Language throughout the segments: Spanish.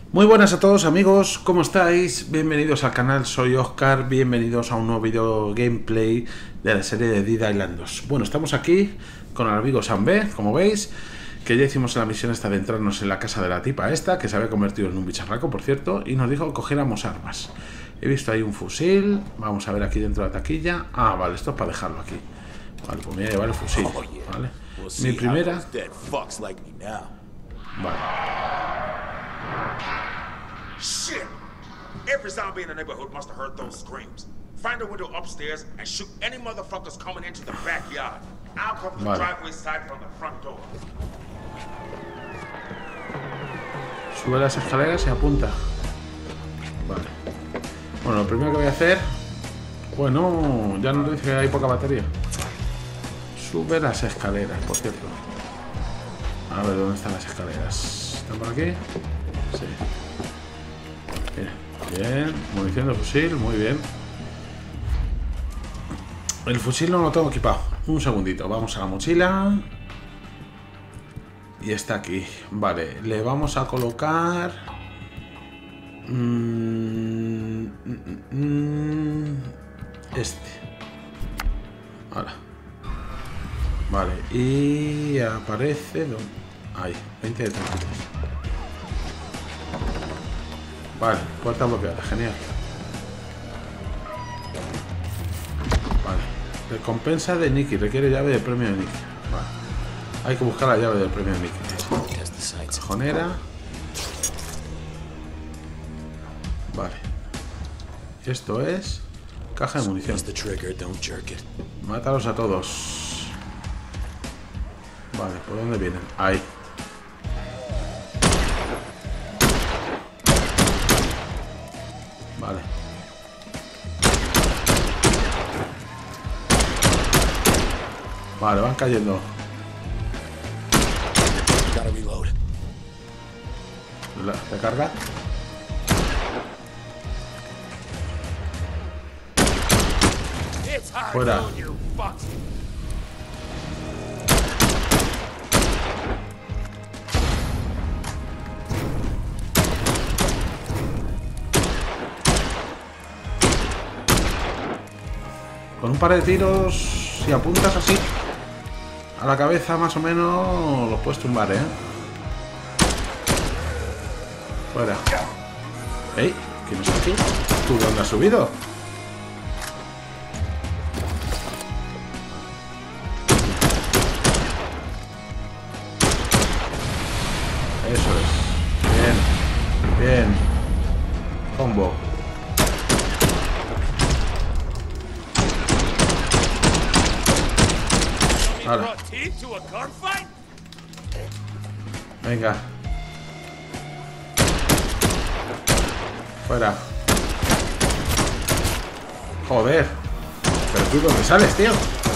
Muy buenas a todos amigos, ¿cómo estáis? Bienvenidos al canal, soy Oscar, bienvenidos a un nuevo video gameplay de la serie de Dead Island 2. Bueno, estamos aquí con el amigo Sam B, como veis, que ya hicimos la misión esta de entrarnos en la casa de la tipa esta, que se había convertido en un bicharraco, por cierto, y nos dijo que cogiéramos armas. He visto ahí un fusil, vamos a ver aquí dentro de la taquilla. Ah, vale, esto es para dejarlo aquí. Vale, pues me voy a llevar el fusil, ¿vale? Mi primera... Vale. Shit! Every zombie in the neighborhood must have heard those screams. Find a window upstairs and shoot any motherfuckers coming into the backyard. I'll cover the driveway side from the front door. Sube las escaleras y apunta. Vale. Bueno, lo primero que voy a hacer... Bueno, ya nos dice que hay poca batería. Sube las escaleras, por cierto. A ver, ¿dónde están las escaleras? ¿Están por aquí? Sí. Mira, bien. Munición de fusil, muy bien. El fusil no lo tengo equipado. Un segundito, vamos a la mochila. Y está aquí. Vale, le vamos a colocar... este. Ahora. Vale, y aparece... Ahí, 20 de 33. Vale, puerta bloqueada, genial. Vale, recompensa de Nicky, requiere llave de premio de Nicky. Vale, hay que buscar la llave del premio de Nicky. Cajonera. Vale. Esto es... caja de munición. Mátalos a todos. Vale, ¿por dónde vienen? Ahí. Vale. Vale, van cayendo. Recarga. Fuera. Con un par de tiros, si apuntas así a la cabeza más o menos, los puedes tumbar, ¿eh? Fuera. ¡Ey! ¿Quién está aquí? ¿Tú dónde has subido? Eso es. Bien. Bien. Combo. Ahora. Venga. Fuera. Joder. Pero tú dónde sales, tío.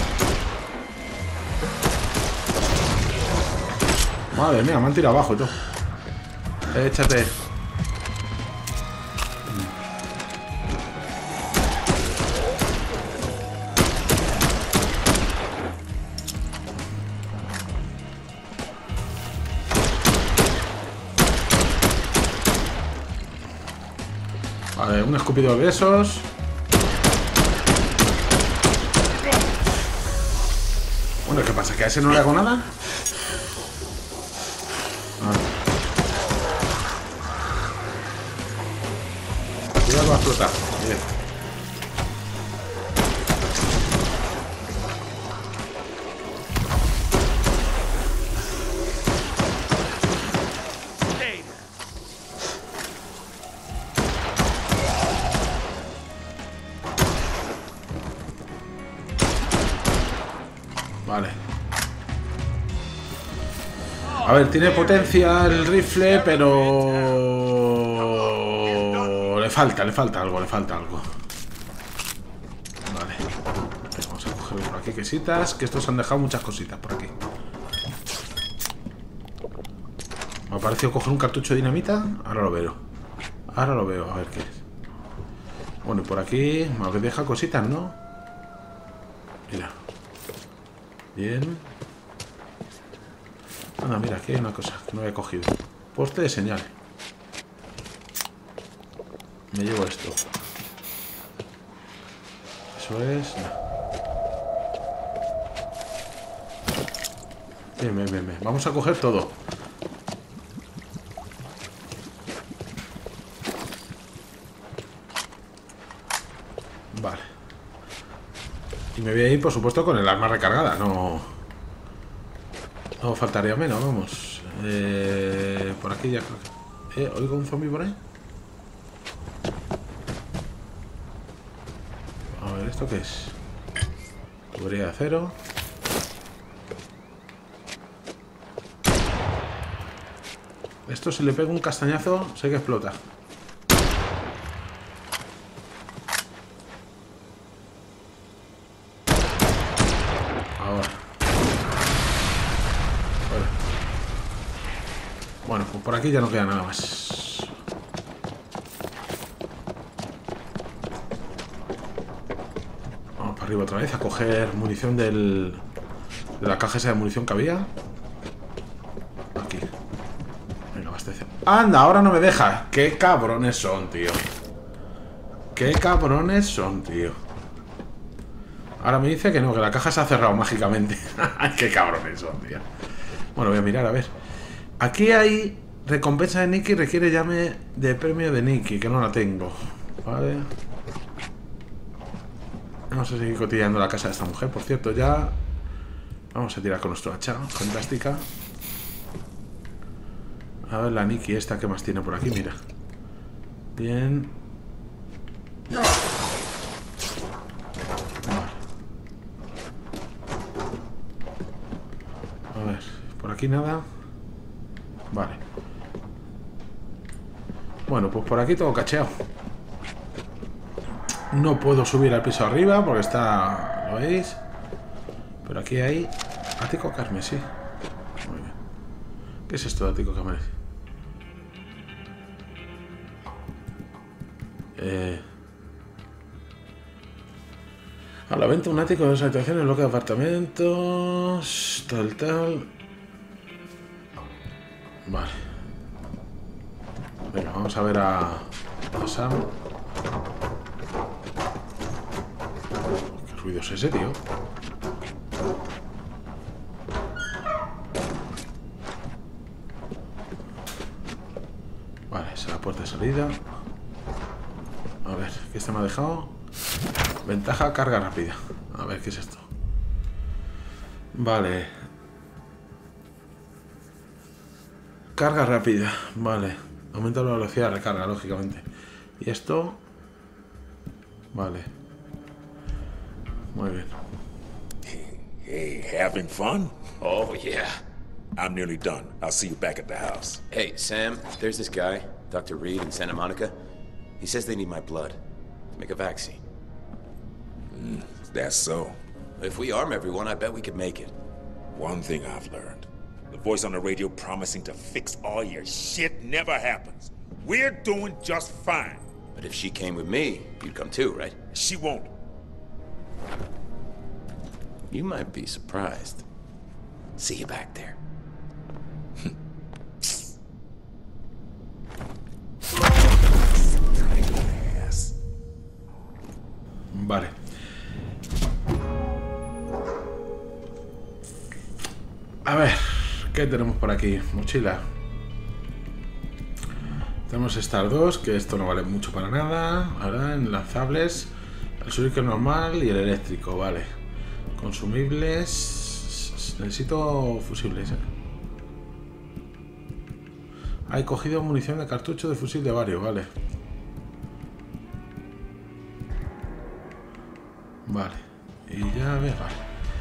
Madre mía, me han tirado abajo y todo. Échate. Vale, un escupidor de esos. Bueno, ¿qué pasa? ¿Que a ese no le hago nada? Cuidado, va a explotar. Bien. Vale. A ver, tiene potencia el rifle, pero... le falta algo, Vale. Vamos a coger por aquí quesitas, que estos han dejado muchas cositas por aquí. Me ha parecido coger un cartucho de dinamita. Ahora lo veo, a ver qué es. Bueno, y por aquí me deja cositas, ¿no? Mira. Bien. Anda, mira, aquí hay una cosa que no había cogido. Poste de señal. Me llevo esto. Eso es... No. Bien, bien, bien, bien. Vamos a coger todo. Vale. Y me voy a ir, por supuesto, con el arma recargada. No faltaría menos, vamos. Por aquí ya creo que... ¿Oigo un zombie por ahí? A ver, ¿esto qué es? Tubería de acero. Esto, si le pego un castañazo, sé que explota. Ahora. Bueno, pues por aquí ya no queda nada más. Vamos para arriba otra vez a coger munición de la caja esa de munición que había. Aquí. Venga, abastece. ¡Anda! Ahora no me deja. ¡Qué cabrones son, tío! ¡Qué cabrones son, tío! Ahora me dice que no, que la caja se ha cerrado mágicamente. ¡Qué cabrones son, tío! Bueno, voy a mirar, a ver. Aquí hay recompensa de Nikki, requiere llave de premio de Nikki, que no la tengo. Vale. Vamos a seguir cotilleando la casa de esta mujer. Por cierto, ya... Vamos a tirar con nuestro hacha. Fantástica. A ver la Nikki esta que más tiene por aquí, mira. Bien. Vale. A ver, por aquí nada. Vale. Bueno, pues por aquí todo cacheado. No puedo subir al piso arriba porque está... ¿Lo veis? Pero aquí hay... Ático carmesí. Muy bien. ¿Qué es esto de ático carmesí? A la venta un ático de 2 habitaciones, bloque de apartamentos... Tal... Vale. Venga, vamos a ver a Sam. ¿Qué ruido es ese, tío? Vale, esa es la puerta de salida. A ver, ¿qué este me ha dejado? Ventaja, carga rápida. A ver, ¿qué es esto? Vale. Carga rápida, vale. Aumenta la velocidad de recarga, lógicamente. Y esto... Vale. Muy bien. Hey, having fun? Oh, yeah. I'm nearly done. I'll see you back at the house. Hey, Sam, there's this guy, Dr. Reed in Santa Monica. He says they need my blood to make a vaccine. That's so. If we arm everyone, I bet we could make it. One thing I've learned. The voice on the radio promising to fix all your shit never happens. We're doing just fine. But if she came with me, you'd come too, right? She won't. You might be surprised. See you back there. Vale. A ver, ¿qué tenemos por aquí? Mochila. Tenemos estas dos, que esto no vale mucho para nada. Ahora, enlazables. El shuriken normal y el eléctrico, vale. Consumibles. Necesito fusibles, He cogido munición de cartucho de fusil de varios, vale. Vale. Y ya, a ver, vale.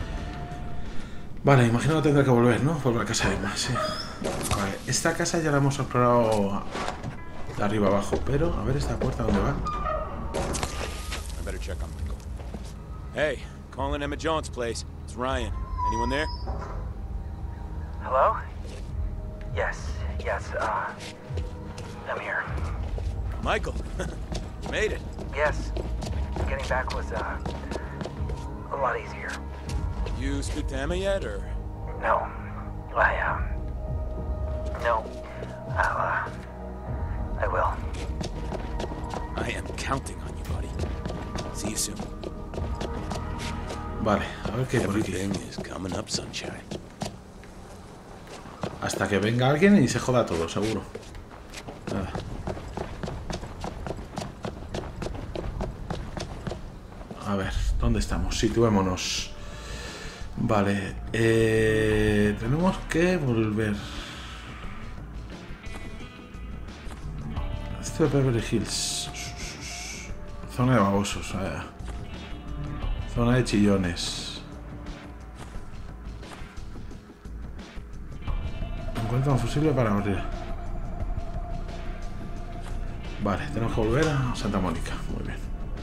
Vale, imagino que tendré que volver, ¿no? Por la casa de más, sí. Vale, esta casa ya la hemos explorado de arriba abajo, pero a ver esta puerta dónde va. I better check on Michael. Hey, calling Emma Jones' place. It's Ryan. Anyone there? Hello? Yes, I'm here. Michael, you made it. Yes, getting back was, a lot easier. You speak to Emma yet, or? No, no, I will. I am counting on you, buddy. See you soon. Vale, a ver qué hay por aquí. Everything is coming up, sunshine. Hasta que venga alguien y se joda todo, seguro. Nada. A ver, ¿dónde estamos? Situémonos. Vale, tenemos que volver. Esto es Beverly Hills. Zona de babosos. Zona de chillones. Encuentra un fusible para abrir. Vale, tenemos que volver a Santa Mónica. Muy bien.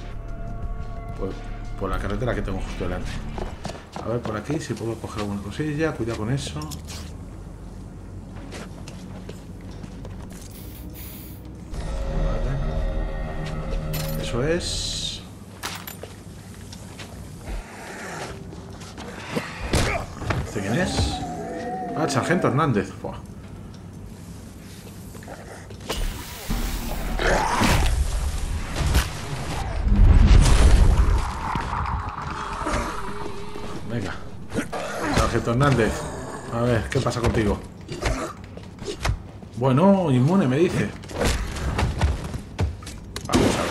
Por la carretera que tengo justo delante. A ver por aquí si puedo coger alguna cosilla. Cuidado con eso. Vale. Eso es. ¿Este quién es? Ah, Sargento Hernández. Buah. Venga. Sargento Hernández. A ver, ¿qué pasa contigo? Bueno, inmune me dice. Vamos a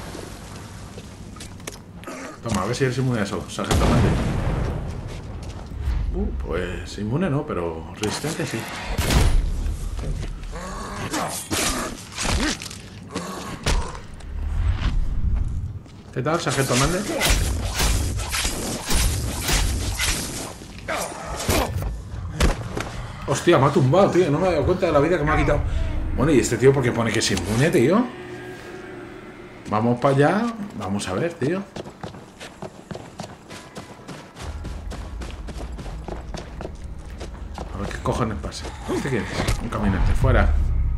ver. Toma, a ver si eres inmune a eso, Sargento Hernández. Pues inmune no, pero resistente sí. ¿Qué tal, Sargento Hernández? Hostia, me ha tumbado, tío. No me he dado cuenta de la vida que me ha quitado. Bueno, ¿y este tío por qué pone que es inmune, tío? Vamos para allá. Vamos a ver, tío. A ver qué cojones pasa. ¿Este quién es? Un caminante. Fuera.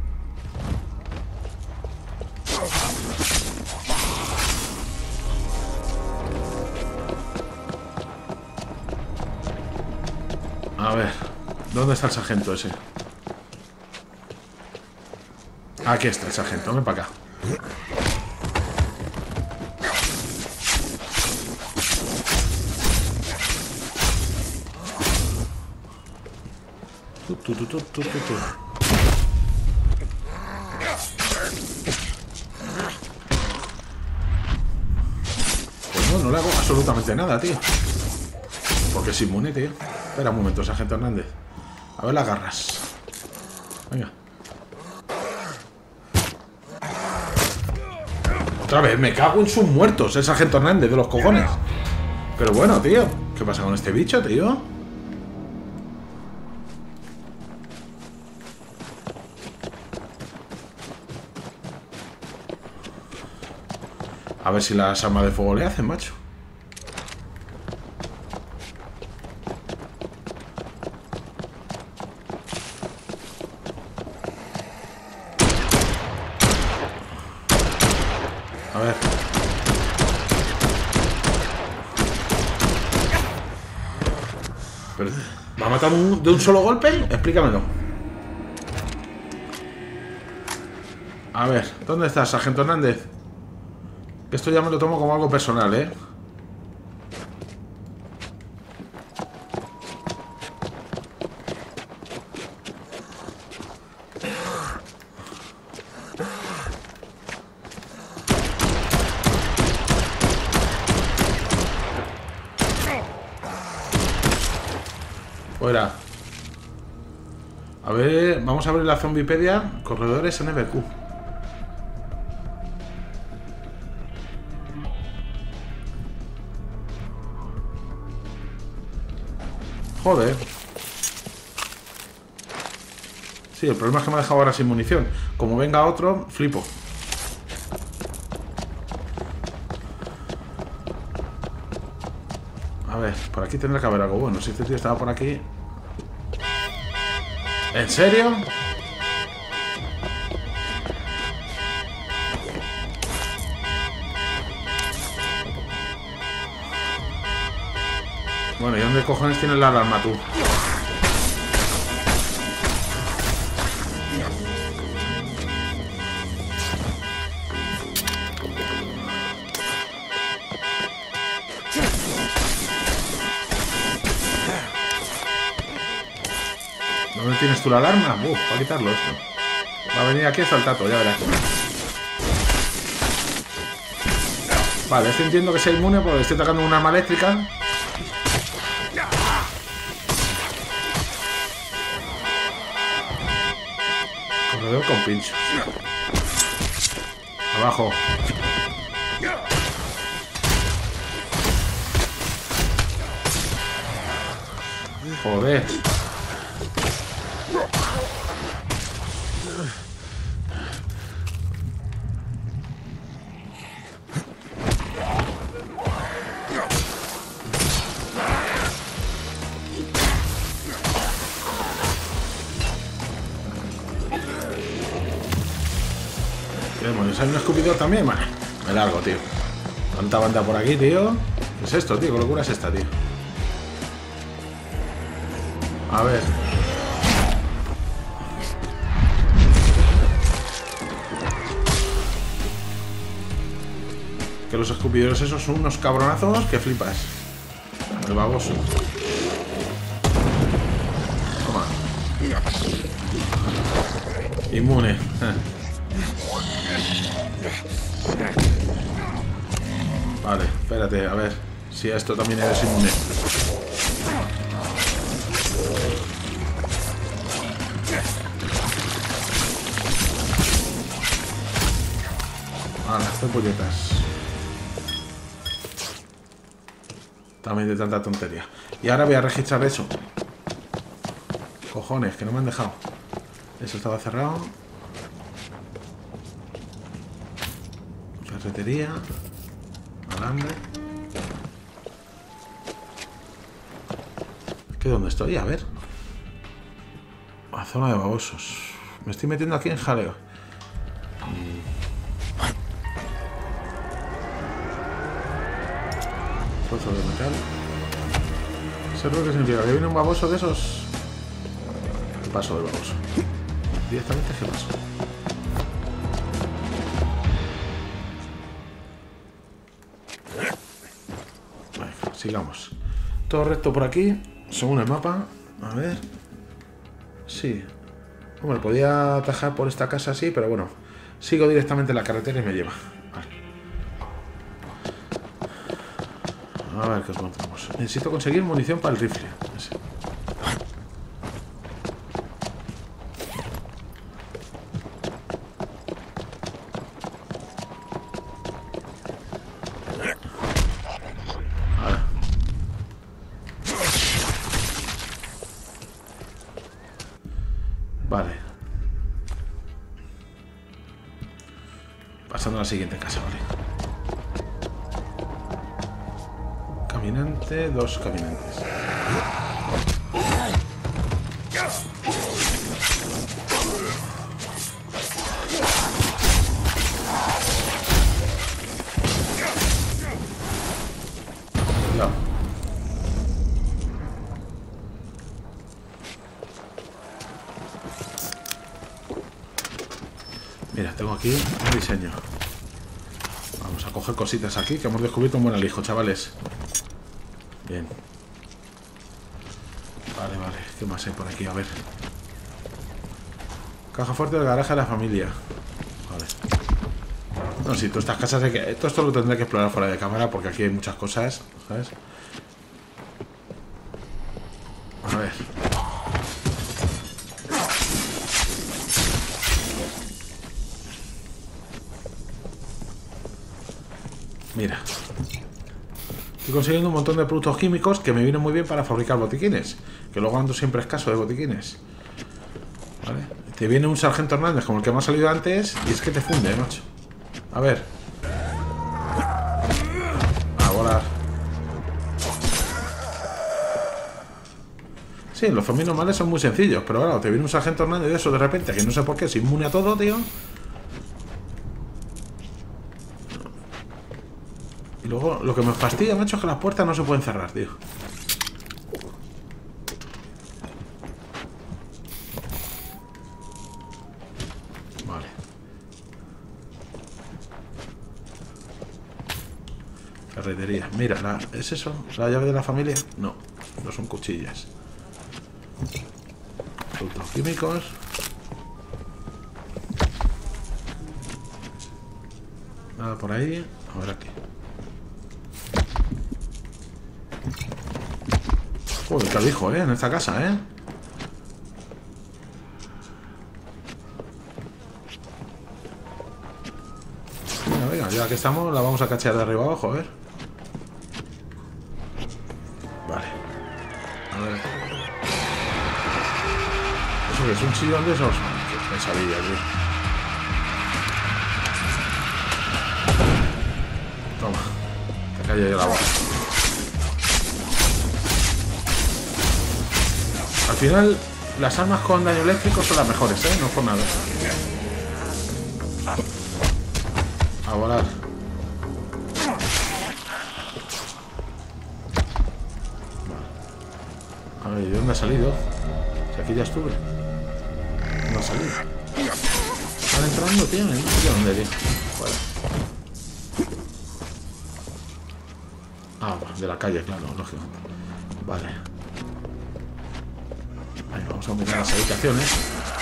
A ver. ¿Dónde está el sargento ese? Aquí está el sargento. Ven para acá. Pues no le hago absolutamente nada, tío. Porque es inmune, tío. Espera un momento, sargento Hernández. A ver las garras. Venga. Otra vez, me cago en sus muertos, el sargento Hernández de los cojones. Pero bueno, tío. ¿Qué pasa con este bicho, tío? A ver si las armas de fuego le hacen, macho. A ver. Pero, ¿va a matar de un solo golpe? Explícamelo. A ver, ¿dónde estás, sargento Hernández? Esto ya me lo tomo como algo personal, ¿eh? Fuera. A ver, vamos a abrir la Zombipedia. Corredores NBQ. Joder. Sí, el problema es que me ha dejado ahora sin munición. Como venga otro, flipo. A ver, por aquí tendrá que haber algo bueno. Si este tío estaba por aquí... ¿En serio? Bueno, ¿y dónde cojones tienes la alarma tú? ¿Dónde tienes tú la alarma? Va a quitarlo esto. Va a venir aquí hasta el tato, ya verás. Vale, este entiendo que sea inmune porque estoy atacando un arma eléctrica. Corredor con pinchos. Abajo. Joder. ¿Qué demonios? ¿Hay un escupidor también? Vale, me largo, tío. Tanta banda por aquí, tío. ¿Qué es esto, tío? ¿Qué locura es esta, tío? A ver. Que los escupidores esos son unos cabronazos que flipas. El baboso. Toma. Inmune. Vale, espérate, a ver si a esto también eres inmune. Vale, estoy polletas. También de tanta tontería. Y ahora voy a registrar eso. Cojones, que no me han dejado. Eso estaba cerrado. Ferretería. Alambre. ¿Qué dónde estoy? A ver. La zona de babosos. Me estoy metiendo aquí en jaleo. Trozo de metal. ¿Sabes lo que significa? ¿Que viene un baboso de esos? ¿Qué paso del baboso? Directamente, ¿qué paso? Venga, sigamos. Todo recto por aquí, según el mapa. A ver. Sí. Hombre, podía atajar por esta casa así, pero bueno. Sigo directamente en la carretera y me lleva. Vale. A ver qué os encontramos. Necesito conseguir munición para el rifle. Ese. Vale. Pasando a la siguiente casa, vale. Caminante, dos caminantes. No. Mira, tengo aquí un diseño. Vamos a coger cositas aquí que hemos descubierto un buen alijo, chavales. Bien. Vale, vale. ¿Qué más hay por aquí? A ver. Caja fuerte del garaje de la familia. Vale. No, sí, todas estas casas hay que... Todo esto lo tendré que explorar fuera de cámara porque aquí hay muchas cosas, ¿sabes? A ver. Mira. Estoy consiguiendo un montón de productos químicos que me vienen muy bien para fabricar botiquines. Que luego ando siempre escaso de botiquines. ¿Vale? Te viene un sargento Hernández como el que me ha salido antes y es que te funde, macho. A ver. A volar. Sí, los zombies normales son muy sencillos, pero claro, te viene un sargento Hernández de eso de repente, que no sé por qué, es inmune a todo, tío. Y luego, lo que me fastidia, macho, es que las puertas no se pueden cerrar, tío. Vale. Ferretería. Mira, ¿es eso? ¿La llave de la familia? No, no son cuchillas. Productos químicos. Nada por ahí. A ver aquí. Joder, qué alijo, en esta casa, Venga, venga, ya que estamos, la vamos a cachear de arriba abajo, a ver. Vale. A ver. ¿Eso qué es? ¿Un chillón de esos? Qué pesadilla, tío. Toma. Te calle de la boca. Al final, las armas con daño eléctrico son las mejores, no por nada. A volar. A ver, ¿de dónde ha salido? Si aquí ya estuve. No ha salido. Están entrando, tío. No sé dónde, tío. Vale. Ah, de la calle, claro, lógicamente. Vale. Ahí, vamos a mirar las habitaciones.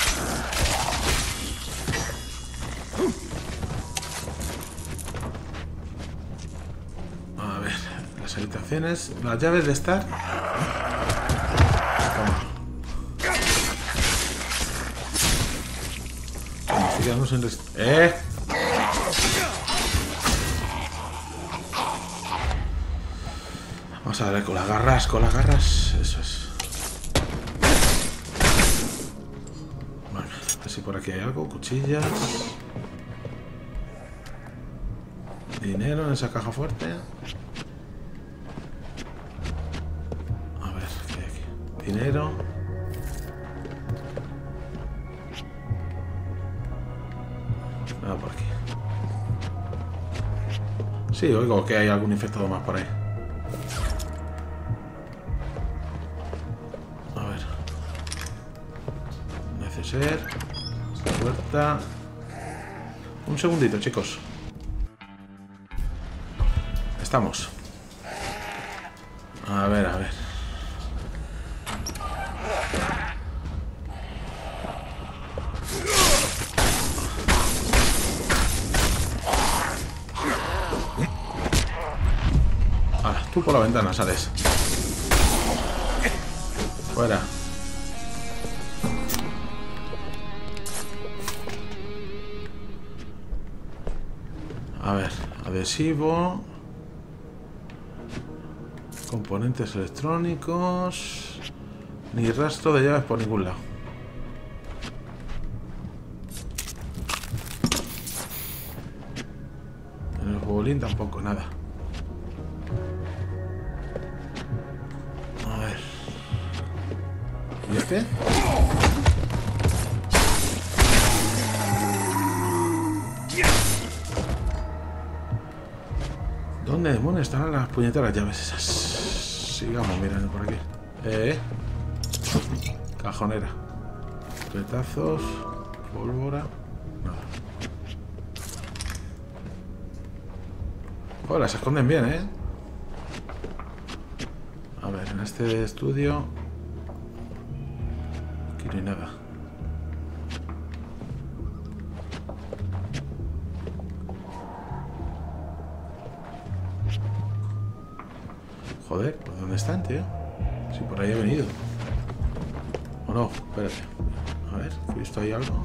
A ver, las habitaciones. Las llaves de estar. Toma. Me estoy quedando sin Vamos a ver con las garras, eso es. Bueno, a ver si por aquí hay algo, cuchillas. Dinero en esa caja fuerte. A ver, ¿qué hay aquí? Dinero. Nada por aquí. Sí, oigo que hay algún infectado más por ahí. Ser puerta. Un segundito, chicos. Estamos. A ver, a ver. Ahora, tú por la ventana sales. Fuera. A ver, adhesivo. Componentes electrónicos. Ni rastro de llaves por ningún lado. En el bolín tampoco, nada. A ver. ¿Y este? ¿Dónde demonios estarán las puñeteras llaves esas? Sigamos mirando por aquí. Cajonera. Petazos. Pólvora. Nada. Joder, las esconden bien, A ver, en este estudio. Aquí no hay nada. Joder, ¿por dónde están, tío? Si por ahí he venido. O no, espérate. A ver, ¿he visto ahí algo?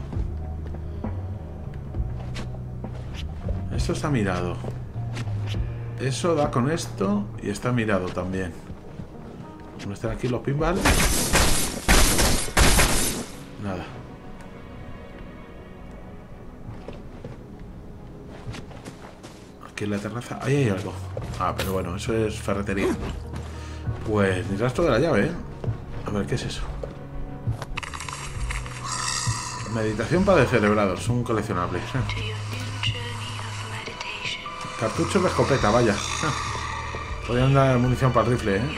Esto está mirado. Eso da con esto y está mirado también. ¿Dónde están aquí los pinball? Nada. Aquí en la terraza. Ahí hay algo. Ah, pero bueno, eso es ferretería. Pues ni rastro de la llave, A ver, ¿qué es eso? Meditación para descerebrados. Un coleccionable. Cartuchos de escopeta, vaya. Podrían dar munición para el rifle, El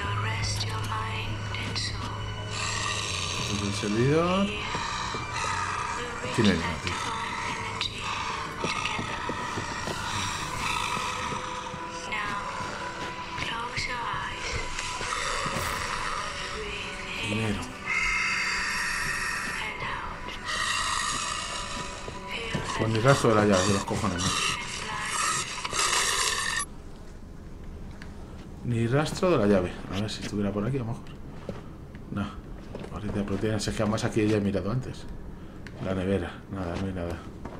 servidor. Tiene nada, tío. Dinero. Ni rastro de la llave, de los cojones, ¿no? Ni rastro de la llave. A ver si estuviera por aquí, a lo mejor. No. Barrita de proteínas. Es que además aquí ya he mirado antes. La nevera. Nada, no hay nada.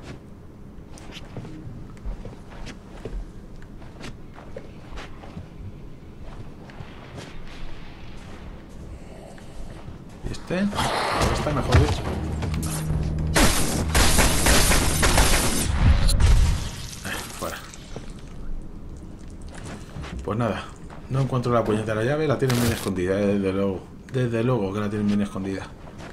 ¿Y este? Ahora está mejor dicho. Fuera. Pues nada. No encuentro la puñetera llave. La tienen bien escondida, desde luego. Desde luego que la tienen bien escondida.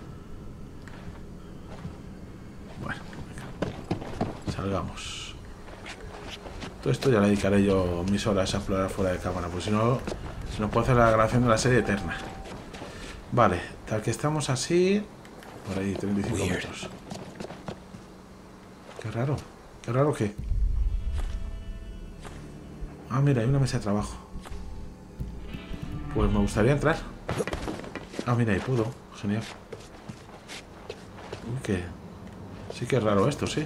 Bueno, venga. Salgamos. Todo esto ya le dedicaré yo mis horas a explorar fuera de cámara. Pues si no, se nos puede hacer la grabación de la serie eterna. Vale, tal que estamos así. Por ahí, 35 metros. Qué raro. Qué raro que. Ah, mira, hay una mesa de trabajo. Pues me gustaría entrar. Ah, mira, ahí puedo. Genial. Uy, que... Sí que es raro esto, sí.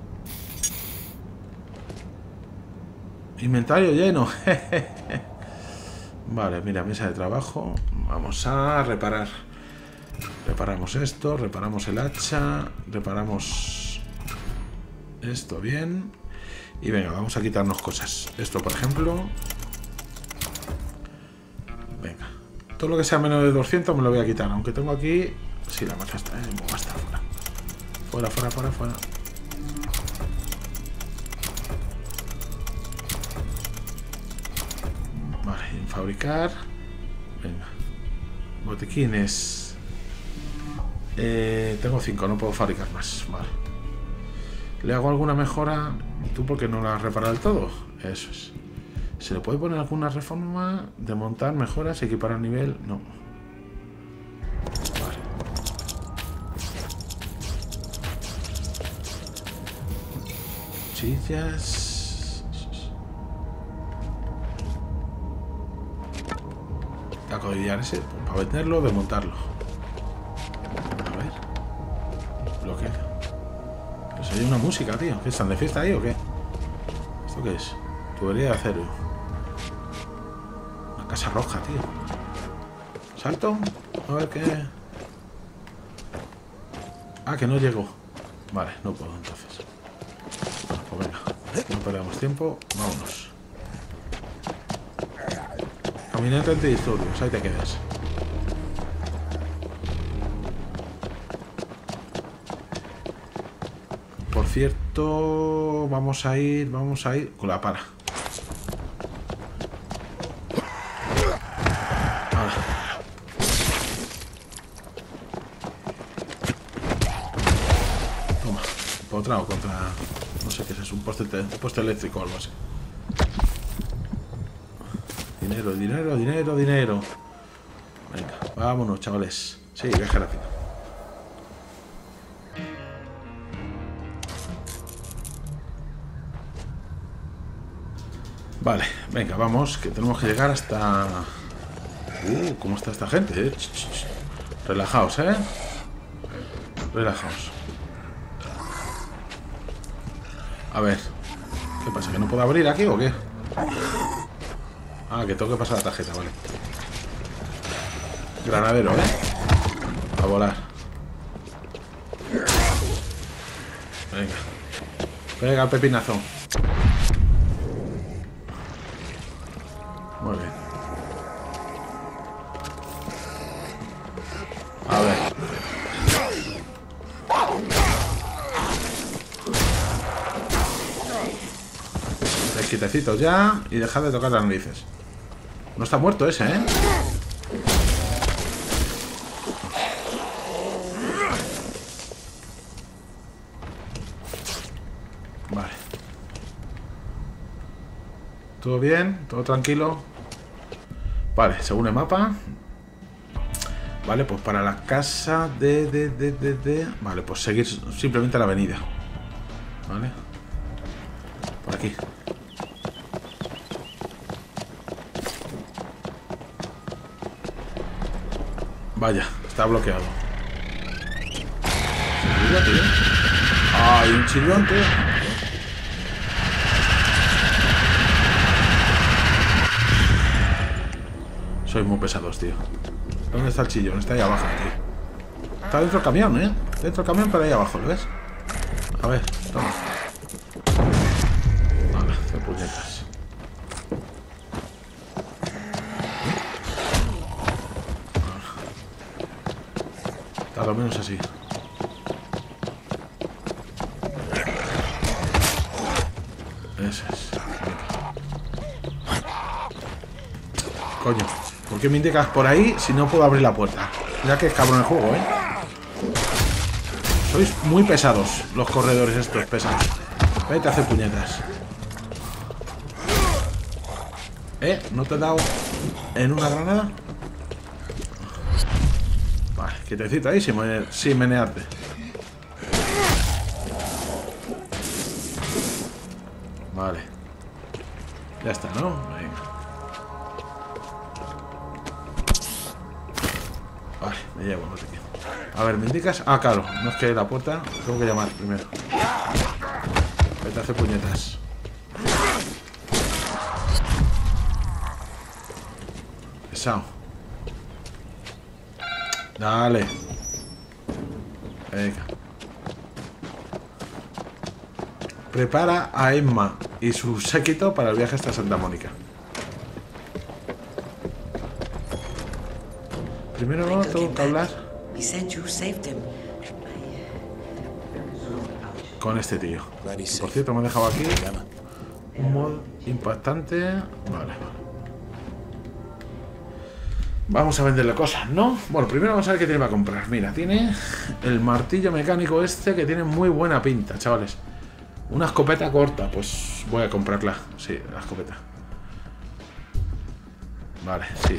Inventario lleno. Vale, mira, mesa de trabajo. Vamos a reparar. Reparamos esto, reparamos el hacha, reparamos esto bien. Y venga, vamos a quitarnos cosas. Esto, por ejemplo. Venga. Todo lo que sea menos de 200 me lo voy a quitar. Aunque tengo aquí... Sí, la marcha está, basta, fuera. Fuera, fuera, fuera, fuera. Vale, en fabricar. Venga. Botiquines. Tengo 5, no puedo fabricar más. Vale. ¿Le hago alguna mejora? ¿Tú por qué no la has reparado del todo? Eso es. ¿Se le puede poner alguna reforma? De montar, mejoras, equipar al nivel? No. Vale. Chillas. Acodillar ese. Para venderlo, desmontarlo. A ver. Bloqueo. Pues hay una música, tío. ¿Qué están de fiesta ahí o qué? ¿Esto qué es? Tubería de acero. Una casa roja, tío. Salto. A ver qué. Ah, que no llegó. Vale, no puedo entonces. Bueno, pues venga. No perdamos tiempo. Vámonos. Caminante antidisturbios. Ahí te quedas. Por cierto, vamos a ir con la pala. Toma, por otra o contra, no sé qué es un poste eléctrico o algo así. Dinero, dinero, dinero, dinero. Venga, vámonos, chavales. Sí, viaje rápido. Vale, venga, vamos, que tenemos que llegar hasta... ¿cómo está esta gente? Relajaos, Relajaos. A ver, ¿qué pasa? ¿Que no puedo abrir aquí o qué? Ah, que tengo que pasar la tarjeta, vale. Granadero, a volar. Venga. Venga, el pepinazo. Muy bien. A ver. Quietecitos ya y dejad de tocar las narices. No está muerto ese, Vale. ¿Todo bien? ¿Todo tranquilo? Vale, según el mapa. Vale, pues para la casa Vale, pues seguir simplemente la avenida. Vale. Por aquí. Vaya, está bloqueado. ¿Seguro, tío? ¡Ay, un chillón, tío! Sois muy pesados, tío. ¿Dónde está el chillón? Está ahí abajo, tío. Está dentro del camión, ¿eh? Dentro del camión, pero ahí abajo, ¿lo ves? A ver, toma. Vale, de puñetas. Está lo menos así. Ese es. Coño, ¿por qué me indicas por ahí si no puedo abrir la puerta? Ya que es cabrón el juego, ¿eh? Sois muy pesados los corredores estos, pesados. Vete a hacer puñetas. ¿No te he dado en una granada? Vale, quietecito ahí sin menearte. Vale. Ya está, ¿no? Venga. Vale, me llevo, no sé qué. A ver, ¿me indicas? Ah, claro, no es que la puerta. Tengo que llamar primero. Vete a hacer puñetas. Pesado. Dale. Venga. Prepara a Emma y su séquito para el viaje hasta Santa Mónica. Primero tengo que hablar con este tío. Por cierto, me han dejado aquí un mod impactante. Vale. Vamos a venderle cosas, ¿no? Bueno, primero vamos a ver qué tiene para comprar. Mira, tiene el martillo mecánico este que tiene muy buena pinta, chavales. Una escopeta corta, pues voy a comprarla. Sí, la escopeta. Vale, sí.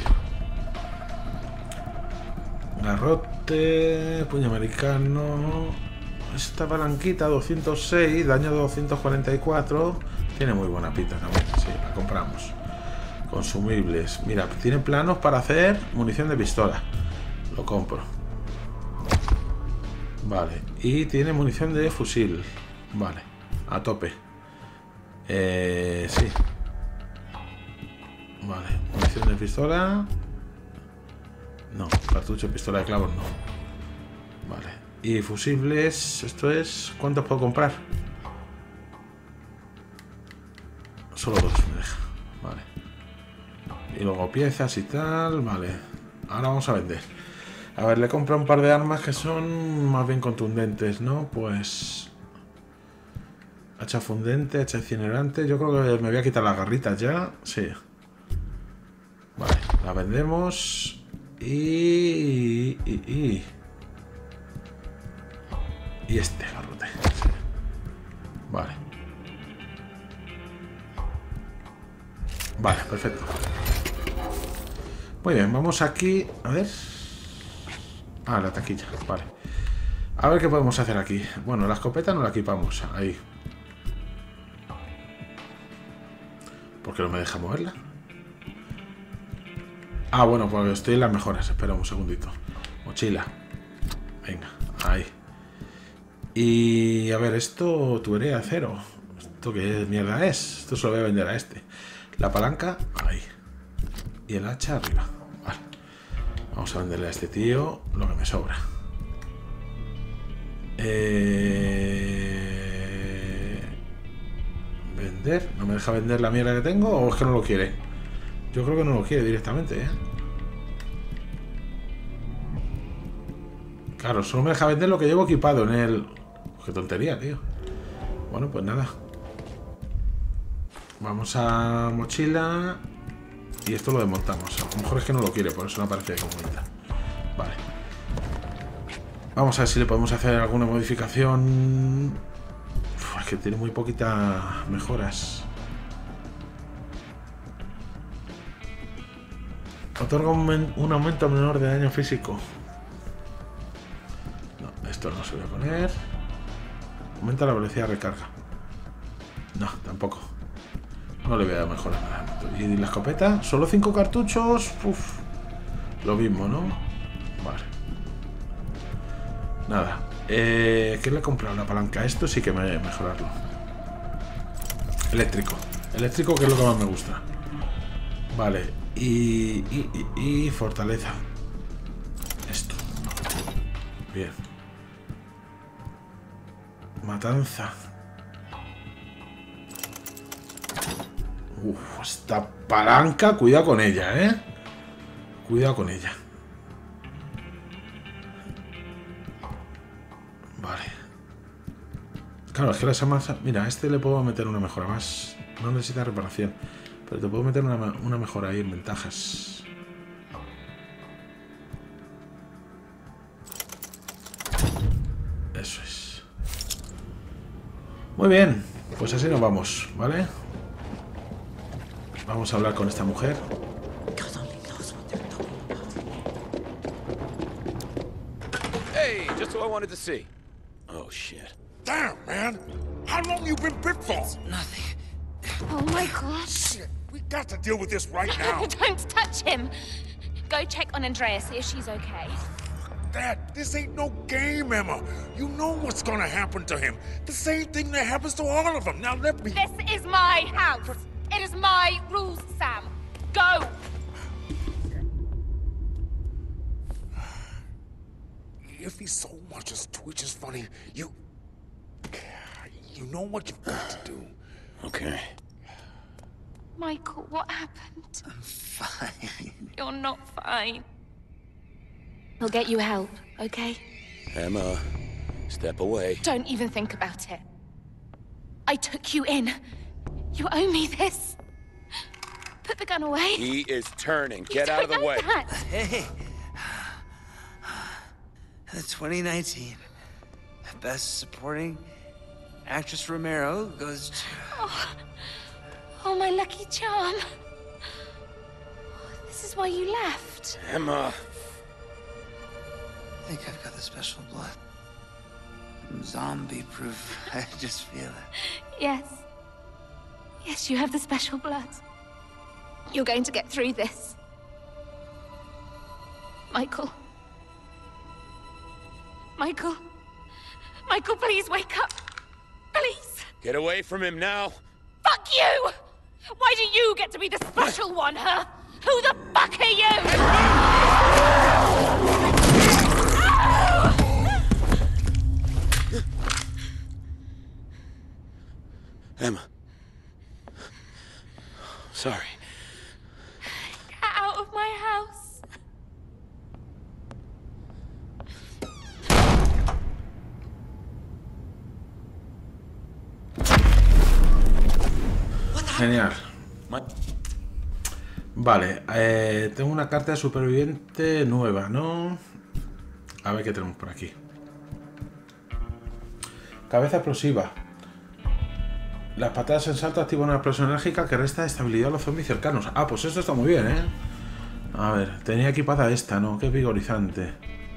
Garrote, puño americano. Esta palanquita 206, daño 244. Tiene muy buena pinta también. Sí, la compramos. Consumibles. Mira, tiene planos para hacer munición de pistola. Lo compro. Vale. Y tiene munición de fusil. Vale. A tope. Sí. Vale. Munición de pistola. No. Cartucho de pistola de clavos no. Vale. Y fusibles. Esto es... ¿Cuántos puedo comprar? Solo 2 me deja. Vale. Y luego piezas y tal. Vale. Ahora vamos a vender. A ver, le he comprado un par de armas que son más bien contundentes, ¿no? Pues... hacha fundente, hacha incinerante. Yo creo que me voy a quitar las garritas ya. Sí. Vale, la vendemos. Y este garrote. Sí. Vale. Vale, perfecto. Muy bien, vamos aquí. A ver. Ah, la taquilla. Vale. A ver qué podemos hacer aquí. Bueno, la escopeta no la equipamos. Ahí. ¿Por qué no me deja moverla? Ah, bueno, pues estoy en las mejoras. Espera un segundito. Mochila. Venga, ahí. Y a ver, esto tubería de acero. ¿Esto qué mierda es? Esto se lo voy a vender a este. La palanca, ahí. Y el hacha arriba. Vale. Vamos a venderle a este tío lo que me sobra. Vender. ¿No me deja vender la mierda que tengo o es que no lo quiere? Yo creo que no lo quiere directamente, ¿eh? Claro, solo me deja vender lo que llevo equipado en el... Qué tontería, tío. Bueno, pues nada. Vamos a mochila. Y esto lo desmontamos. A lo mejor es que no lo quiere, por eso no aparece como monta. Vale. Vamos a ver si le podemos hacer alguna modificación. Uf, es que tiene muy poquitas mejoras. Otorga un aumento menor de daño físico. No, esto no se voy a poner. Aumenta la velocidad de recarga. No, tampoco. No le voy a dar mejor nada. ¿Y la escopeta? ¿Solo 5 cartuchos? Uf. Lo mismo, ¿no? Vale. Nada. ¿Qué le he comprado? La palanca. Esto sí que me mejorarlo. Eléctrico. Eléctrico, que es lo que más me gusta. Vale. Y fortaleza. Esto. Bien. Matanza. Esta palanca, cuidado con ella, ¿eh? Cuidado con ella. Vale. Claro, es que las amasas... Mira, a este le puedo meter una mejora más. No necesita reparación. Pero te puedo meter una mejora ahí en ventajas. Eso es. Muy bien. Pues así nos vamos, ¿vale? Vamos a hablar con esta mujer. Hey, just who I wanted to see. Oh, shit. Damn, man. How long you been bit for? Nothing. Oh my god. Shit, we got to deal with this right now. Don't touch him. Go check on Andrea, see if she's okay. Dad, this ain't no game, Emma. You know what's gonna happen to him. The same thing that happens to all of them. Now let me... This is my house. It is my rules, Sam. Go! If he so much as twitches funny, you know what you've got to do. Okay. Michael, what happened? I'm fine. You're not fine. We'll get you help, okay? Emma, step away. Don't even think about it. I took you in. You owe me this. Put the gun away. He is turning. You Get out of the don't know way. that. Hey. The 2019 Best Supporting Actress Romero goes to... Oh, my lucky charm. This is why you left. Emma. I think I've got the special blood. I'm zombie-proof. I just feel it. Yes. Yes, you have the special blood. You're going to get through this. Michael. Michael. Michael, please wake up. Please. Get away from him now. Fuck you! Why do you get to be the special one, huh? Who the fuck are you? Emma. Sorry. Get out of my house. Genial. My... Vale, tengo una carta de superviviente nueva, ¿no? A ver qué tenemos por aquí. Cabeza explosiva. Las patadas en salto activan una explosión enérgica que resta estabilidad a los zombies cercanos. Ah, pues esto está muy bien, ¿eh? A ver, tenía equipada esta, ¿no? Qué vigorizante.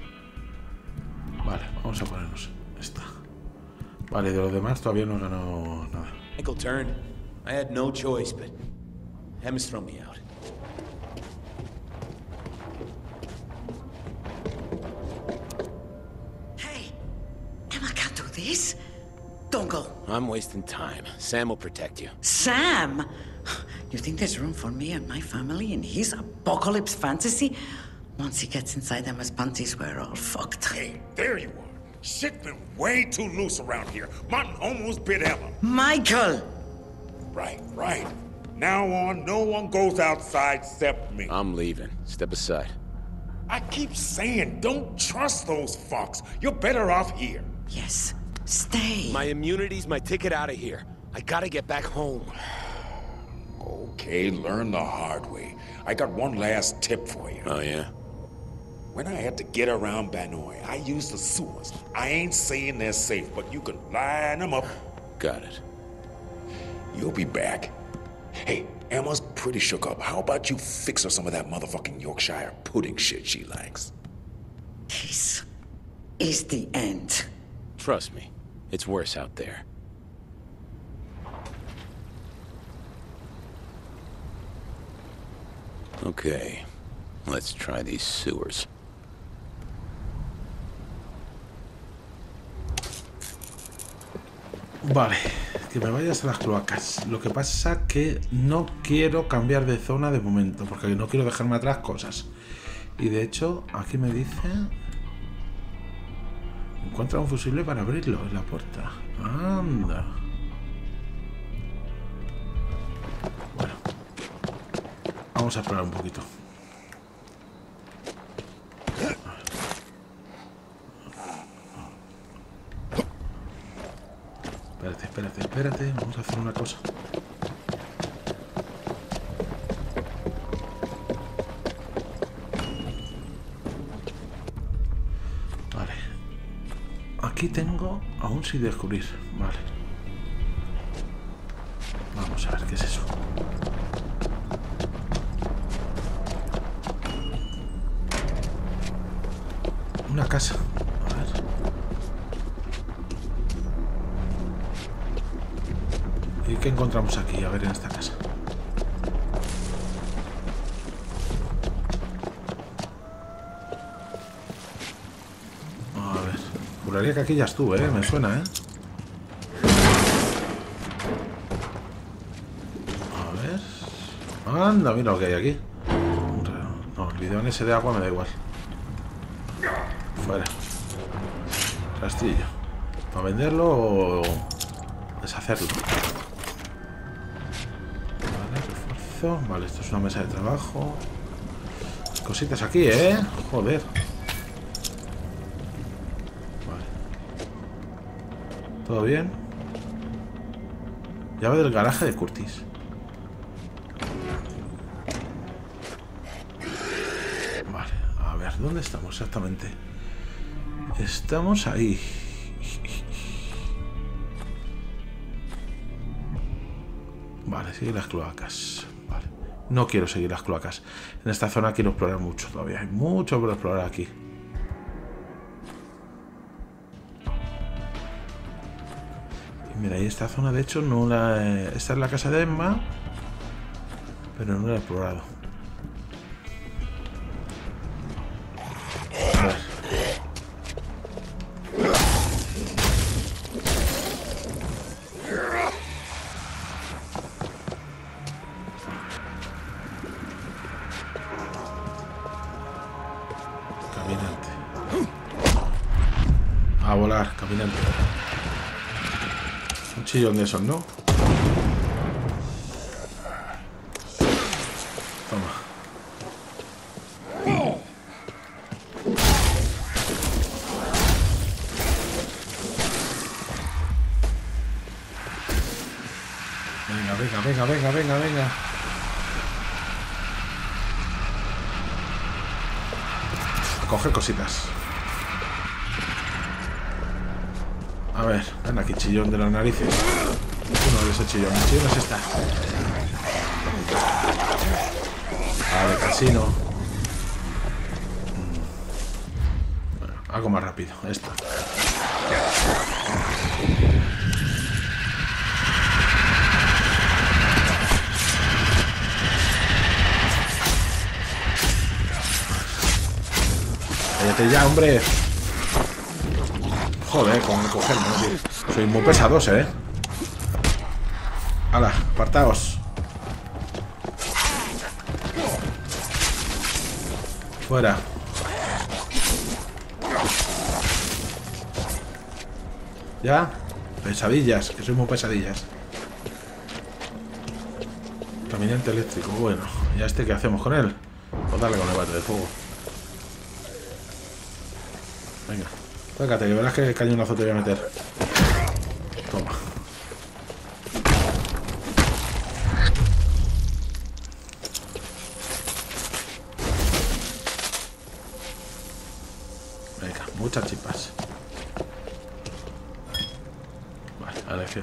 Vale, vamos a ponernos esta. Vale, de los demás todavía no he ganado nada. Ankle turn. I had no choice, but Emma's thrown me out. Hey, Emma can't do this. Don't go. I'm wasting time. Sam will protect you. Sam! You think there's room for me and my family in his apocalypse fantasy? Once he gets inside Emma's panties, we're all fucked. Hey, there you are. Shit been way too loose around here. Martin almost bit Emma. Michael! Right. Now on, no one goes outside except me. I'm leaving. Step aside. I keep saying, don't trust those fucks. You're better off here. Yes, stay. My immunity's my ticket out of here. I gotta get back home. Okay, learn the hard way. I got one last tip for you. Oh, yeah? When I had to get around Banoi, I used the sewers. I ain't saying they're safe, but you can line them up. Got it. You'll be back. Hey, Emma's pretty shook up. How about you fix her some of that motherfucking Yorkshire pudding shit she likes? This is the end. Trust me. It's worse out there. Okay. Let's try these sewers. Vale, que me vayas a las cloacas. Lo que pasa que no quiero cambiar de zona de momento, porque no quiero dejarme atrás cosas. Y de hecho, aquí me dice... Encuentra un fusible para abrirlo en la puerta. Anda. Bueno. Vamos a explorar un poquito. Espérate. Vamos a hacer una cosa. Vale. Aquí tengo aún sin descubrir. Vale. Vamos a ver qué es eso. Una casa. A ver. ¿Y qué encontramos aquí? A ver, en esta casa. A ver. Juraría que aquí ya estuve, ¿eh? Me suena, ¿eh? A ver. Anda, mira lo que hay aquí. No, el bidón ese de agua me da igual. Fuera. Castillo. ¿Para venderlo o deshacerlo? Vale, refuerzo. Vale, esto es una mesa de trabajo. Cositas aquí, ¿eh? Joder. Vale. ¿Todo bien? Llave del garaje de Curtis. Vale, a ver, ¿dónde estamos exactamente? Estamos ahí. Vale, sigue las cloacas. Vale. No quiero seguir las cloacas. En esta zona quiero explorar mucho todavía. Hay mucho por explorar aquí. Y mira, ahí esta zona de hecho no la... Esta es la casa de Emma, pero no la he explorado. A ver. A volar, caminante. Un chillón de esos, ¿no? Toma. Venga. A coger cositas. A ver, ven aquí, chillón de las narices. Uno de esos chillones. El chillón es esta. Vale, casino. Bueno, algo más rápido. Esto. Cállate ya, hombre. Joder, con el cogerme, tío. Soy muy pesados, ¿eh? ¡Hala! ¡Apartaos! Fuera. ¿Ya? Pesadillas, que soy muy pesadillas. Caminante eléctrico, bueno. ¿Y a este qué hacemos con él? Pues darle con el bate de fuego. Venga. Sácate, que verás que cañonazo te voy a meter. Toma. Venga, muchas chispas. Vale, a ver qué.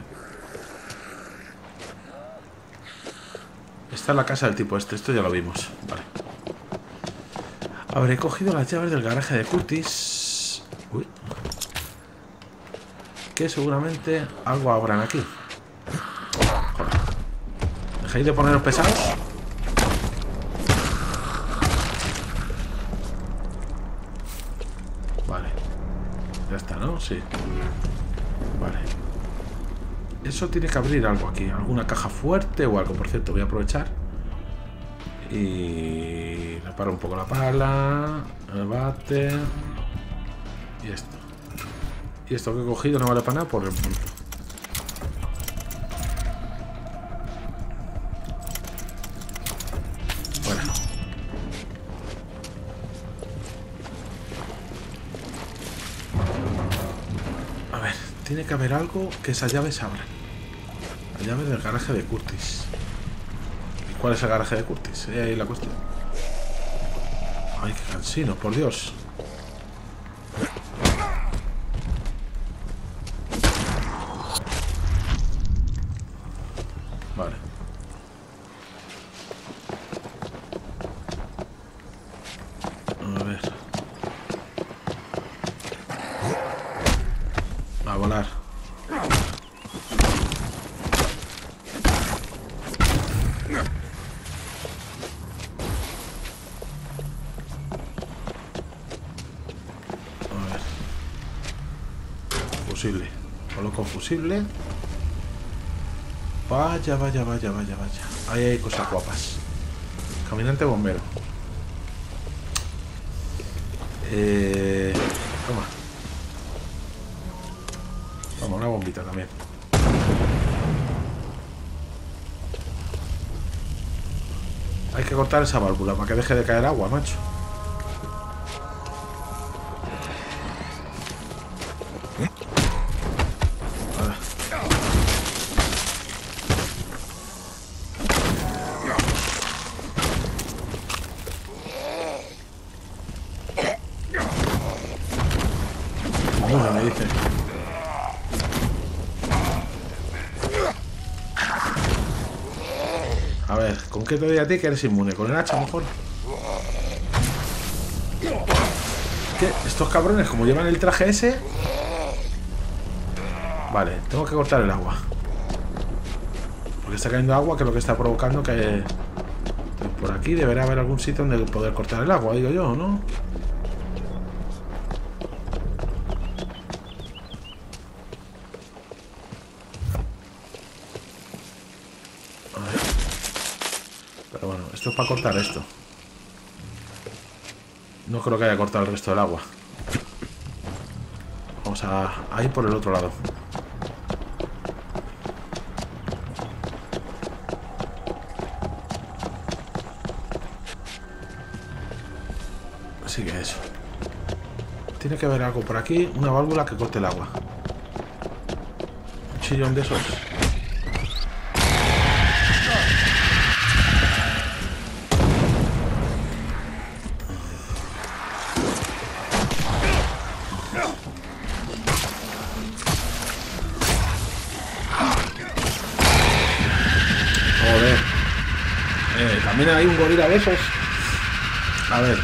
Esta es la casa del tipo este, esto ya lo vimos. Vale. Habré cogido las llaves del garaje de Curtis. Uy. Que seguramente algo habrán aquí. Joder. ¿Dejáis de poneros pesados? Vale. Ya está, ¿no? Sí. Vale. Eso tiene que abrir algo aquí. Alguna caja fuerte o algo. Por cierto, voy a aprovechar. Y reparo un poco la pala. El bate. Y esto. Y esto que he cogido no vale para nada por el punto. Bueno. A ver, tiene que haber algo que esas llaves abran. La llave del garaje de Curtis. ¿Y cuál es el garaje de Curtis? Ahí la cuestión. Ay, qué cansino, por Dios. Vale. A ver. A volar. A ver. Fusible. Coloco fusible. Vaya, vaya, vaya, vaya, vaya. Ahí hay cosas guapas. Caminante bombero. Toma. Vamos, una bombita también. Hay que cortar esa válvula para que deje de caer agua, macho. Me dice. A ver, ¿con qué te doy a ti que eres inmune? ¿Con el hacha mejor? ¿Qué? Estos cabrones, como llevan el traje ese... Vale, tengo que cortar el agua. Porque está cayendo agua, que es lo que está provocando que... Por aquí deberá haber algún sitio donde poder cortar el agua, digo yo, ¿no? Pero bueno, esto es para cortar esto. No creo que haya cortado el resto del agua. Vamos a ir por el otro lado. Así que eso. Tiene que haber algo por aquí. Una válvula que corte el agua. Un chillón de esos. Joder. También hay un gorila de esos. A ver.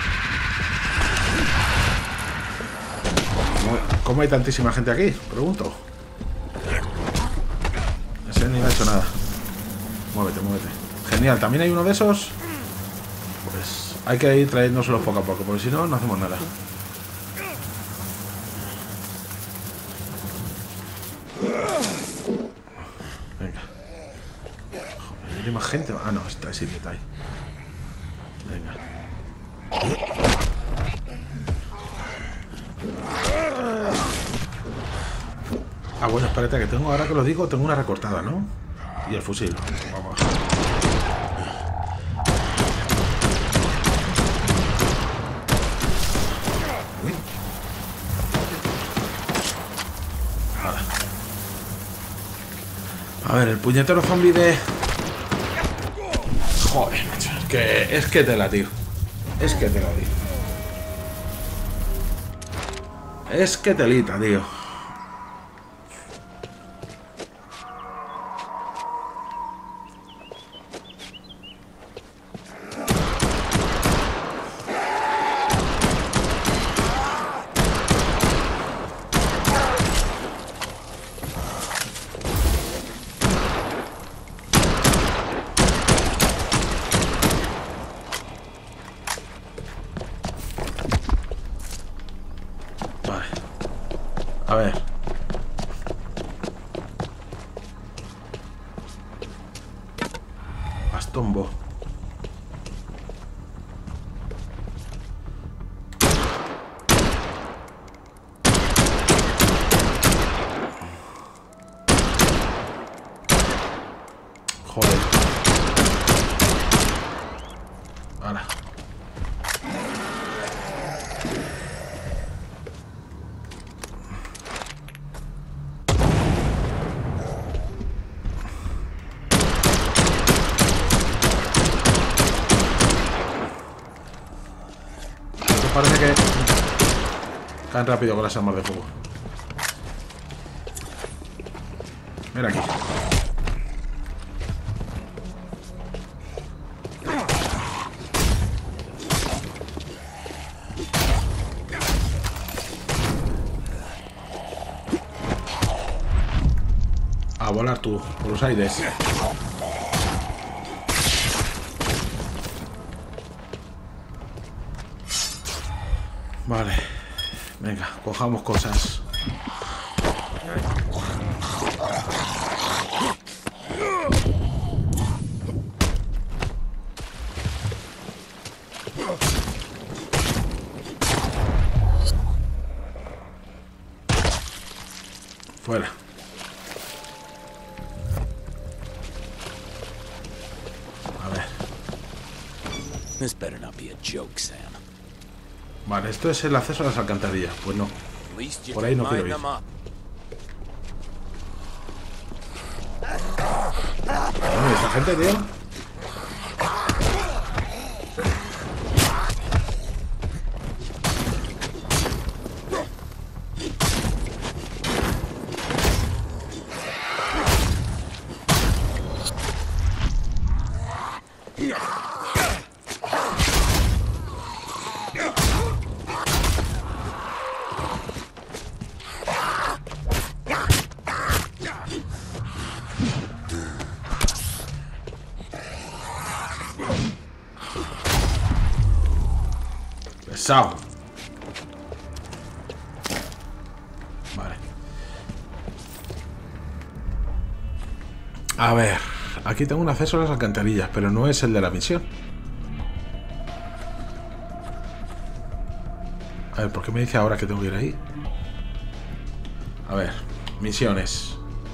¿Cómo hay tantísima gente aquí? Pregunto. Ese ni me ha hecho nada. Muévete, muévete. Genial, también hay uno de esos. Pues hay que ir trayéndoselos poco a poco, porque si no, no hacemos nada. Venga. Joder, ¿hay más gente? Ah, no, está ahí. Venga. Ah, bueno, espérate, que tengo, ahora que lo digo, tengo una recortada, ¿no? Y el fusil. Vamos. Vale. A ver, el puñetero zombie de... Joder, macho. Es que te la tiro. Es que te la tiro. Es que telita, tío. A ver. Tombo. Joder. Ahora. Parece que caen rápido con las armas de fuego. Mira aquí. A volar tú, por los aires. Vale, venga, cojamos cosas. Fuera. A ver. This better not be a joke, Sam. Vale, esto es el acceso a las alcantarillas. Pues no. Por ahí no quiero ir. Bueno, esta gente, tío. Pesado. Vale. A ver, aquí tengo un acceso a las alcantarillas, pero no es el de la misión. A ver, ¿por qué me dice ahora que tengo que ir ahí? A ver, misiones.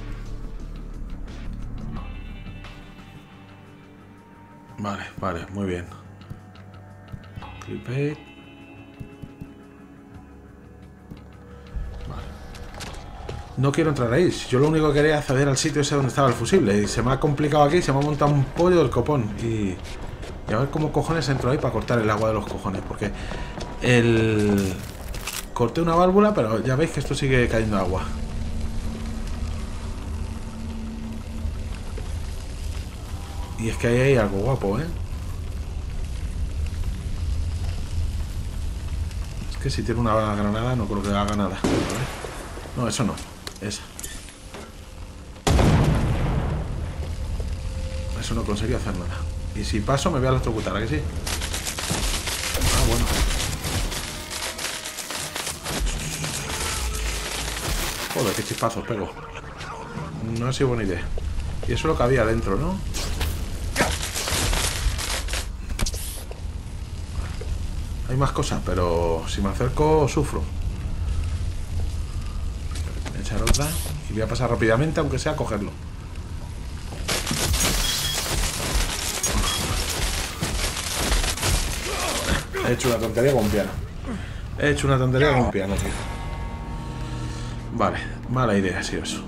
Vale, vale, muy bien. Clipate. Vale. No quiero entrar ahí. Yo lo único que quería es acceder al sitio ese donde estaba el fusible. Y se me ha complicado aquí, se me ha montado un pollo del copón. Y a ver cómo cojones entro ahí para cortar el agua de los cojones. Porque corté una válvula, pero ya veis que esto sigue cayendo agua. Y es que ahí hay algo guapo, ¿eh? Es que si tiene una granada no creo que haga nada. No, eso no. Esa. Eso no conseguí hacer nada. Y si paso me voy a electrocutar, ¿a que sí? Ah, bueno. Joder, qué chispazos pego. No ha sido buena idea. Y eso es lo que había dentro, ¿no? Hay más cosas, pero si me acerco sufro. Voy a echar otra y voy a pasar rápidamente, aunque sea a cogerlo. He hecho una tontería con un piano. He hecho una tontería con un piano, tío. Vale, mala idea ha sido eso.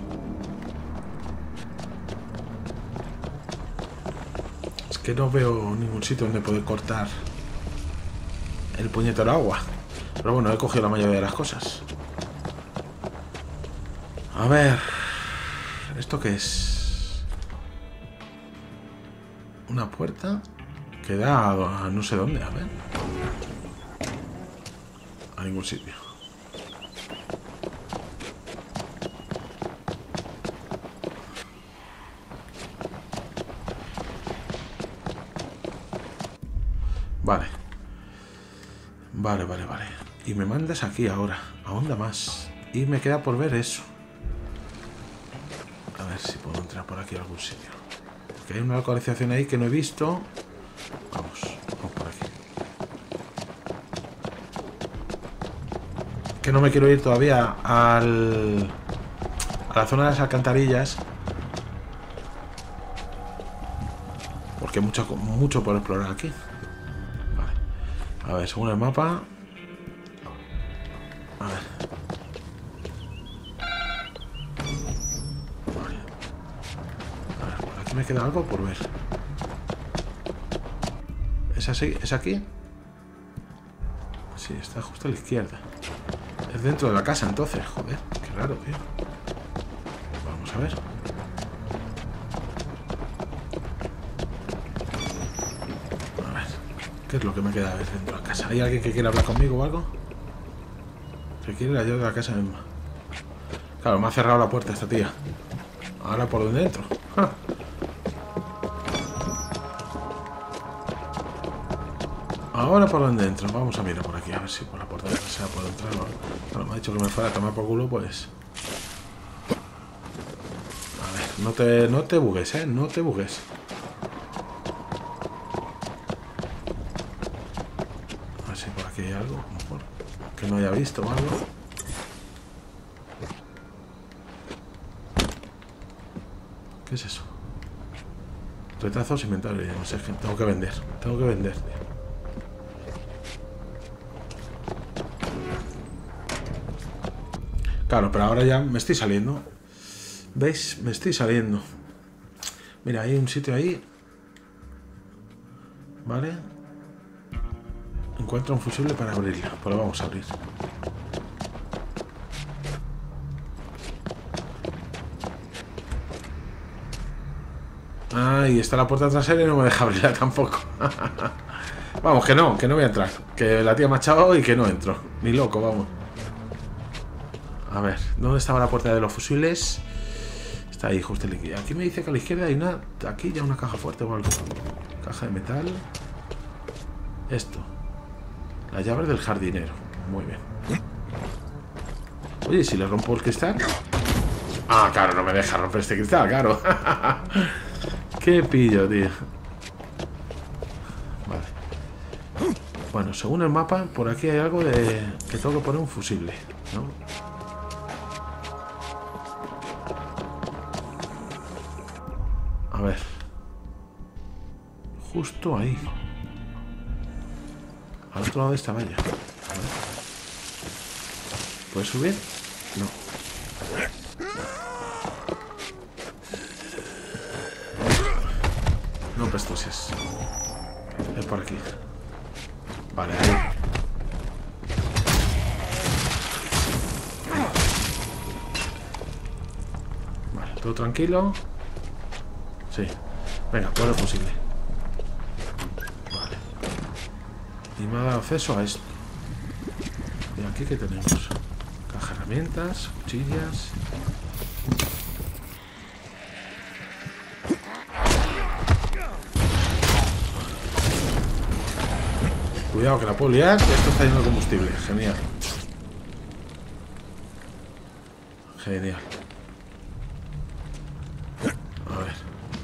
Es que no veo ningún sitio donde poder cortar el puñetero agua. Pero bueno, he cogido la mayoría de las cosas. A ver. ¿Esto qué es? Una puerta que da a no sé dónde, a ver. A ningún sitio. Vale. Vale. Y me mandas aquí ahora. ¿A dónde más? Y me queda por ver eso. A ver si puedo entrar por aquí a algún sitio. Que hay una localización ahí que no he visto. Vamos por aquí. Que no me quiero ir todavía a la zona de las alcantarillas. Porque hay mucho por explorar aquí. Vale. A ver, según el mapa. A ver. Vale. A ver, por aquí me queda algo por ver. ¿Es así? ¿Es aquí? Sí, está justo a la izquierda. Es dentro de la casa entonces. Joder, qué raro, tío. Vamos a ver. ¿Qué es lo que me queda a ver dentro de la casa? ¿Hay alguien que quiera hablar conmigo o algo? ¿Se quiere la llave de la casa misma? Claro, me ha cerrado la puerta esta tía. Ahora por dónde entro. ¡Ja! Ahora por dónde entro. Vamos a mirar por aquí, a ver si por la puerta de la casa puedo entrar. Bueno, me ha dicho que me fuera a tomar por culo, pues... A ver, no te bugues, ¿eh? No te bugues. Hay algo, a lo mejor, que no haya visto o algo. ¿Qué es eso? Retazos, inventario, ya no sé, que tengo que vender, tío. Claro, pero ahora ya me estoy saliendo. ¿Veis? Me estoy saliendo. Mira, hay un sitio ahí. Vale. Encuentra un fusible para abrirla. Pues lo vamos a abrir. Ah, y está la puerta trasera y no me deja abrirla tampoco. Vamos, que no voy a entrar. Que la tía me ha echado y que no entro. Ni loco, vamos. A ver, ¿dónde estaba la puerta de los fusibles? Está ahí, justo aquí. Aquí me dice que a la izquierda hay una... Aquí ya una caja fuerte o algo. Caja de metal. Esto. Las llaves del jardinero. Muy bien. Oye, si le rompo el cristal. Ah, claro, no me deja romper este cristal, claro. Qué pillo, tío. Vale. Bueno, según el mapa, por aquí hay algo de... que tengo que poner un fusible, ¿no? A ver. Justo ahí. Al otro lado de esta valla. ¿Puedes subir? No. No prestoses. Es por aquí. Vale, ahí. Vale, todo tranquilo. Sí. Venga, todo lo posible. Y me ha dado acceso a esto. ¿Y aquí qué tenemos? Caja de herramientas, cuchillas. Cuidado que la puedo liar, que esto está lleno de combustible. Genial. Genial. A ver.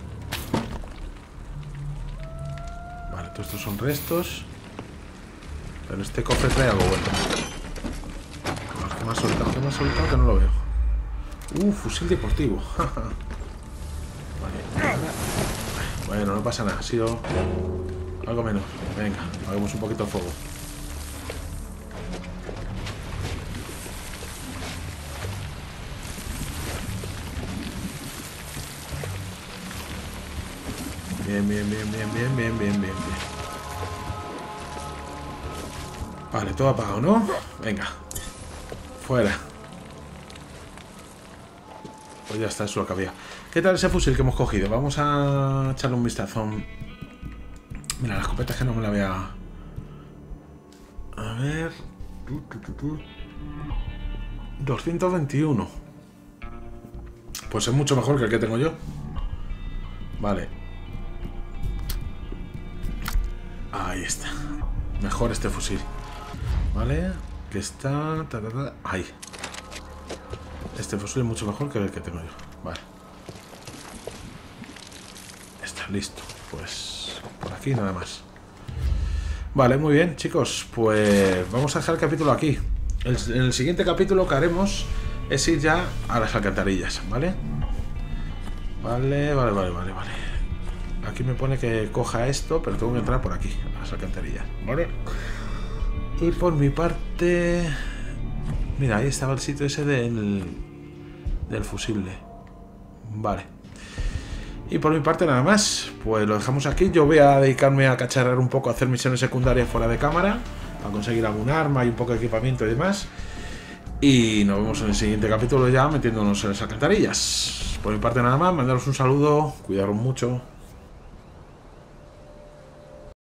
Vale, todos estos son restos. Pero este cofre trae algo bueno. ¿Qué me ha soltado? ¿Qué me ha soltado? Que no lo veo. Fusil deportivo. Vale. Bueno, no pasa nada. Ha sido algo menos. Venga, hagamos un poquito de fuego. Bien. Vale, todo apagado, ¿no? Venga. Fuera. Pues ya está, eso lo que había. ¿Qué tal ese fusil que hemos cogido? Vamos a echarle un vistazo. Mira, la escopeta es que no me la voy a... A ver... 221. Pues es mucho mejor que el que tengo yo. Vale. Ahí está. Mejor este fusil. Vale. Que está... Ahí. Este fusil es mucho mejor que el que tengo yo. Vale. Está. listo. Pues por aquí nada más. Vale, muy bien, chicos. Pues vamos a dejar el capítulo aquí. En el siguiente capítulo que haremos es ir ya a las alcantarillas, ¿vale? Vale. Aquí me pone que coja esto, pero tengo que entrar por aquí, a las alcantarillas, ¿vale? Y por mi parte... Mira, ahí estaba el sitio ese del fusible. Vale. Y por mi parte nada más. Pues lo dejamos aquí. Yo voy a dedicarme a cacharrar un poco, a hacer misiones secundarias fuera de cámara, para conseguir algún arma y un poco de equipamiento y demás. Y nos vemos en el siguiente capítulo ya metiéndonos en las alcantarillas. Por mi parte nada más, mandaros un saludo, cuidaros mucho.